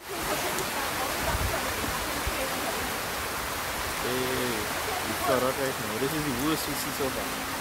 Hey, you fell right now. This is the worst we see so far.